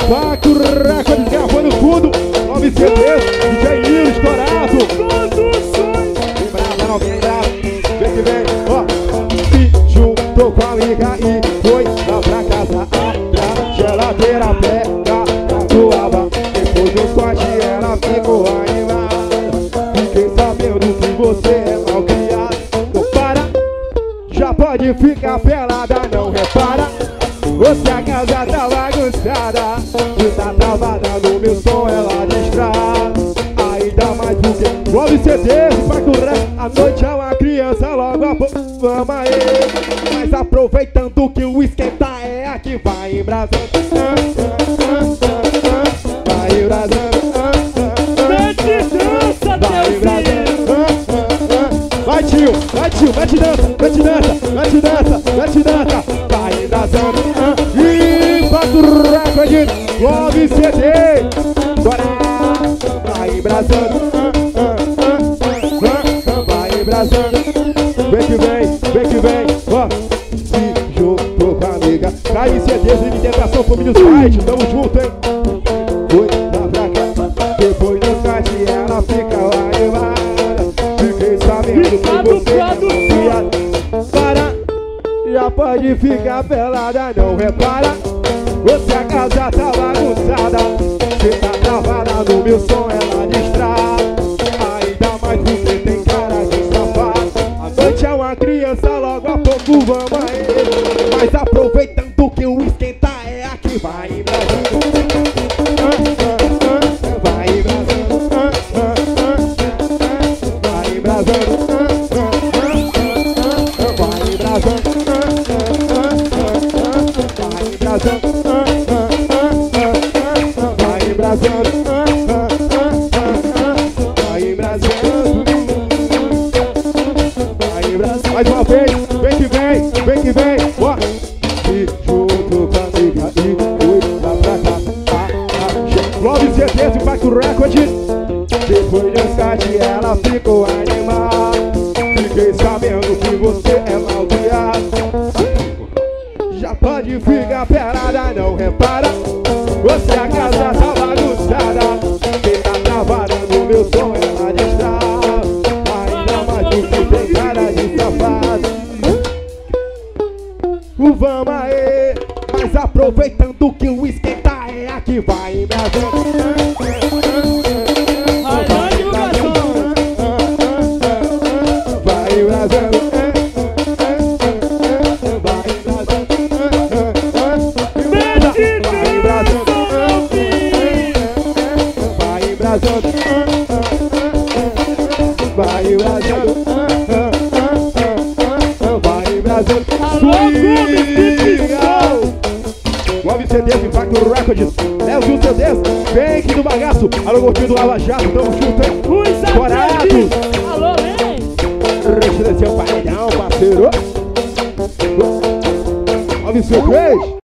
Impacto Records gravando tudo. 9 CDs, DJ Nilo estourado. Vem brava, não vem brava. Vem que vem, ó. Se juntou com a amiga e foi lá pra casa. A geladeira pega a doaba. Depois do corte ela ficou animada. Fiquei sabendo que você é mal criado. Não para, já pode ficar pelada, não repara. Você a casa tá bagunçada. Você tá travada no meu som, ela distrai. Ainda mais porque 9 CDs, Impacto Records. A noite é uma criança, logo a pouco vamos aí. Mas aproveitando que o esquenta é aqui, vai embrasando. Vai embrasando. Vai embrasando. Vai tio, mete dança, mete dança, mete dança, mete dança. Vai embrasando. Impacto Records, 9 CDs. Bora. Vai embrasando. Vai embrasando. Vem que vem, ó. Se juntou com a amiga. Cai CDs, limitação, família site. Tamo junto, hein? Foi lá pra cá. Depois do site ela fica lá animada. Fiquei sabendo que você para. Já pode ficar pelada, não repara. Você a casa tá bagunçada. Você tá travada no meu som, ela distrai. Ainda mais porque tem cara de safado. A noite é uma criança, logo a pouco vamos aí. Mas aproveitando que o esquenta é aqui, vai embrasando. Vai embrasando. Vai embrasando. Vai embrasando. Vai embrasando. Vai embrasando. Vai embrasando. Vai embrasando. Mais uma vez, vem que vem, ó. E junto com a amiga e foi lá pra cá. 9 CDs, Impacto Records. Depois de site ela ficou animada. Fiquei sabendo que você é mal criado. Já pode ficar pelada, não repara. Você a casa tá bagunçada. Você tá travada no meu som, ela distrai. Ainda mais do que tem cara de safado. Vamos aí. Mas aproveitando que o esquenta é aqui, vai embrasando. Vai embrasando. Vai embrasando. Vai embrasando. Swingal 9 CDs, Impacto Records. Leve os CDs, vem aqui do bagaço. Alô, gordinho do Lava Jato, tamo junto, hein? Corados. Alô, vem. Deixa eu descer o paredão, parceiro. 9 CDs.